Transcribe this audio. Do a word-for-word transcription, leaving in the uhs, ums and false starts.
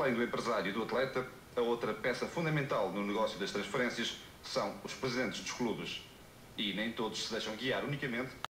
além do empresário e do atleta, a outra peça fundamental no negócio das transferências são os presidentes dos clubes. E nem todos se deixam guiar unicamente